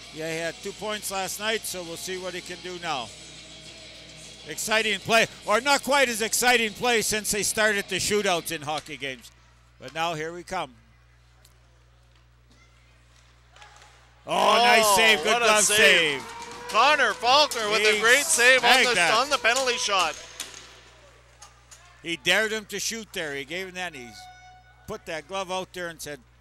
Yeah, he had 2 points last night, so we'll see what he can do now. Exciting play, or not quite as exciting play since they started the shootouts in hockey games. But now here we come. Oh, nice save, good glove save. Connor Faulkner with a great save on the penalty shot. He dared him to shoot there. He gave him that. He put that glove out there and said,